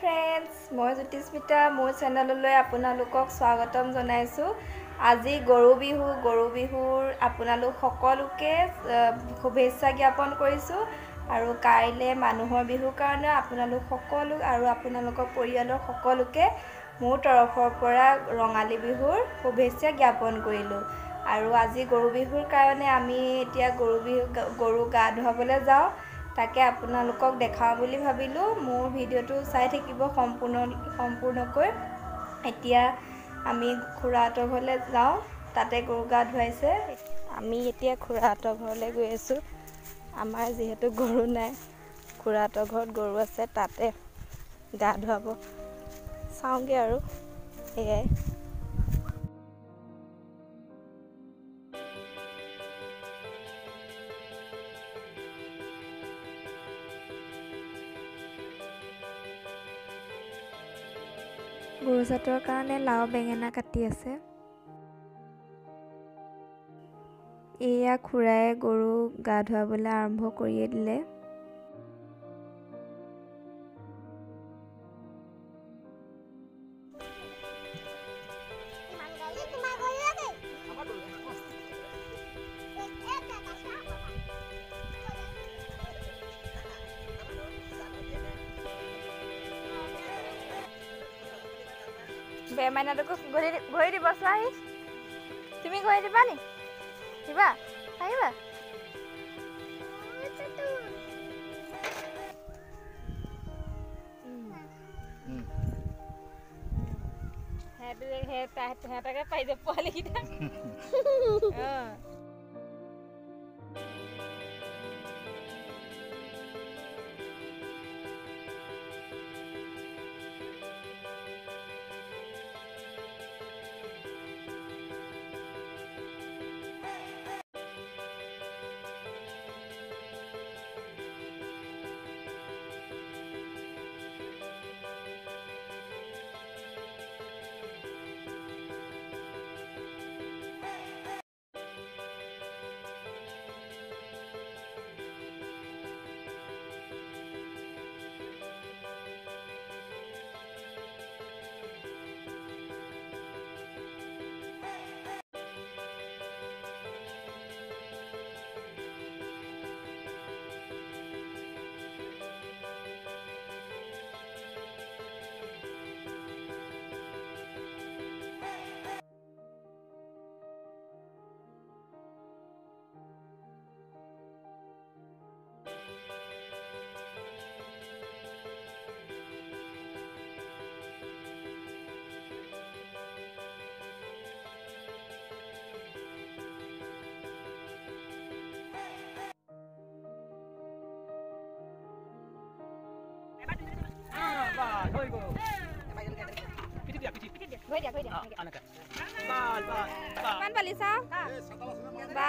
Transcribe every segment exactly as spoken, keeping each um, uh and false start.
Friends, মই জ্যোতিস্মিতা মোৰ চেনেললৈ আপোনালোকক স্বাগতম জনাইছোঁ। আজি গৰু বিহু গৰু বিহুৰ আপোনালোক সকলোকে শুভেচ্ছা জ্ঞাপন কৰিছোঁ আৰু কাইলৈ মানুহৰ বিহুৰ কাৰণে আপোনালোক সকলো আৰু আপোনালোকৰ পৰিয়ালৰ সকলোকে মোৰ তৰফৰ পৰা ৰঙালী বিহুৰ শুভেচ্ছা জ্ঞাপন কৰিলোঁ। আৰু আজি গৰু বিহুৰ কাৰণে আমি এতিয়া গৰু বিহু গৰু গা ধুৱাবলৈ যাওঁ। তাকে আপোনালোকক দেখাওঁ বুলি ভাবিলোঁ। মোৰ ভিডিঅ'টো চাই থাকিব সম্পূৰ্ণ সম্পূৰ্ণকৈ। এতিয়া আমি খুৰাহঁতৰ ঘৰলৈ যাওঁ, তাতে গৰু গা ধুৱাইছে। আমি এতিয়া খুৰাহঁতৰ ঘৰলৈ গৈ আছোঁ। আমাৰ যিহেতু গৰু নাই, খুৰাহঁতৰ ঘৰত গৰু আছে, তাতে গা ধুৱাব চাওঁগৈ আৰু সেয়াই। গৰু জাতৰ কাৰণে লাও বেঙেনা কাটি আছে। এয়া খুৰাই গৰু গা ধুৱাবলৈ আৰম্ভ কৰিয়ে দিলে। বেমাইনাটোকো ঘূৰি ঘূৰি দিব চোৱাহি। তুমি ঘূৰি দিবা নি? দিবা আহিবা। সিহঁতকে পাই যাব পোৱালিকেইটা। Kan balisa? Ba.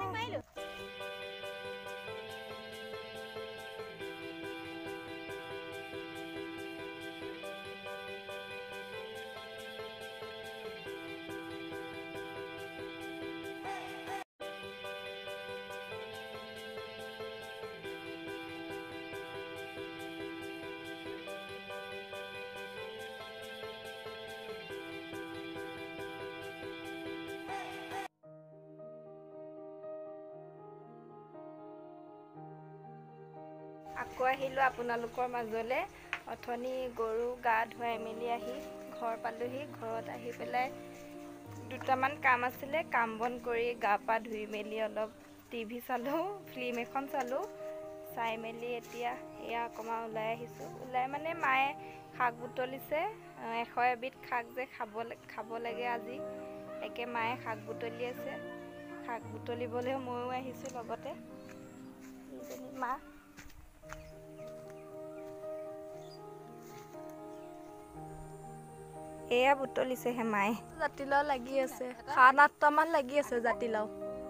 আকৌ আহিলোঁ আপোনালোকৰ মাজলৈ। অথনি গৰু গা ধুৱাই মেলি আহি ঘৰ পালোহি। ঘৰত আহি পেলাই দুটামান কাম আছিলে, কাম বন কৰি গা পা ধুই মেলি অলপ টিভি চালোঁ, ফিল্ম এখন চালোঁ। চাই মেলি এতিয়া এয়া অকণমান ওলাই আহিছোঁ। ওলাই মানে মায়ে শাক বুটলিছে, এশ এবিধ শাক যে খাব খাব লাগে আজি, একে মায়ে শাক বুটলি আছে। শাক বুটলিবলৈ ময়ো আহিছোঁ লগতে। ইজনী মা এয়া বুটলিছেহে মায়ে। জাতিলাও লাগি আছে, সাত আঠটামান লাগি আছে জাতিলাও।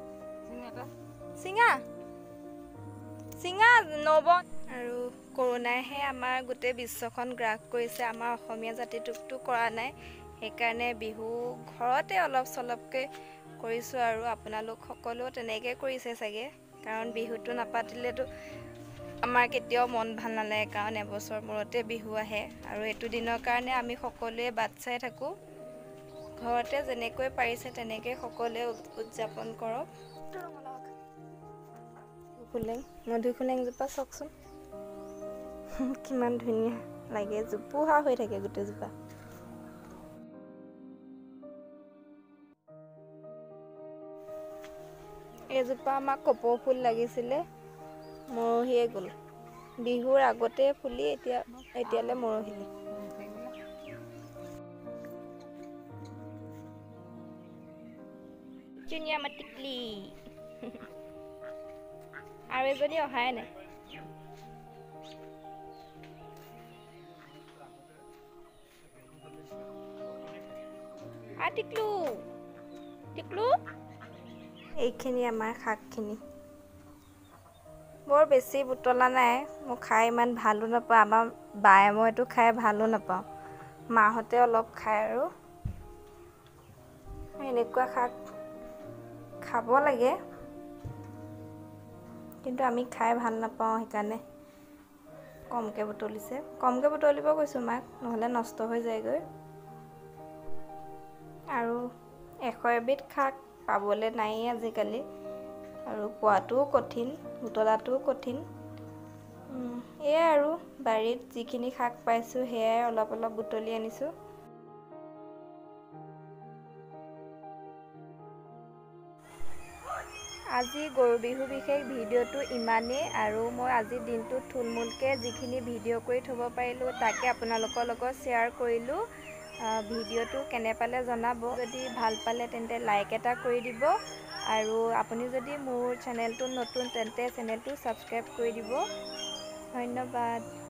চিঙা চিঙা নব। আৰু কৰোণাইহে আমাৰ গোটেই বিশ্বখন গ্ৰাস কৰিছে, আমাৰ অসমীয়া জাতিটোকতো কৰা নাই। সেইকাৰণে বিহু ঘৰতে অলপ চলপকৈ কৰিছোঁ আৰু আপোনালোক সকলেও তেনেকৈ কৰিছে চাগে, কাৰণ বিহুটো নাপাতিলেতো আমাৰ কেতিয়াও মন ভাল নালাগে কাৰণ এবছৰ মূৰতে বিহু আহে আৰু এইটো দিনৰ কাৰণে আমি সকলোৱে বাট চাই থাকোঁ। ঘৰতে যেনেকৈ পাৰিছে তেনেকৈ সকলোৱে উদযাপন কৰক। মধুসোলেং মধুসোলেংজোপা চাওকচোন কিমান ধুনীয়া লাগে, জোপোহা হৈ থাকে গোটেইজোপা। এইজোপা আমাক কপৌ ফুল লাগিছিলে, মৰহিয়ে গ'ল। বিহুৰ আগতে ফুলি এতিয়া এতিয়ালৈ মৰহিলে। ধুনীয়া আমাৰ টিকলি আৰু এজনী অহাই নাই। টিকলু টিকলু এইখিনি আমাৰ শাকখিনি বৰ বেছি বুটলা নাই, মই খাই ইমান ভালো নাপাওঁ, আমাৰ বায়ে মইতো খাই ভালো নাপাওঁ, মাহঁতে অলপ খায় আৰু এনেকুৱা শাক খাব লাগে কিন্তু আমি খাই ভাল নাপাওঁ, সেইকাৰণে কমকৈ বুটলিছে। কমকৈ বুটলিব কৈছোঁ মাক, নহ'লে নষ্ট হৈ যায়গৈ। আৰু এশ এবিধ শাক পাবলৈ নায়েই আজিকালি, আৰু পোৱাটোও কঠিন, বুটলাটোও কঠিন। এয়াই আৰু বাৰীত যিখিনি শাক পাইছোঁ সেয়াই অলপ অলপ বুটলি আনিছোঁ। আজি গৰু বিহু বিশেষ ভিডিঅ'টো ইমানেই, আৰু মই আজিৰ দিনটোত থুলমূলকৈ যিখিনি ভিডিঅ' কৰি থ'ব পাৰিলোঁ তাকে আপোনালোকৰ লগত শ্বেয়াৰ কৰিলোঁ। ভিডিঅ'টো কেনে পালে জনাব, যদি ভাল পালে তেন্তে লাইক এটা কৰি দিব, আৰু আপুনি যদি মোৰ চেনেলটো নতুন তেন্তে চেনেলটো ছাবস্ক্ৰাইব কৰি দিব। ধন্যবাদ।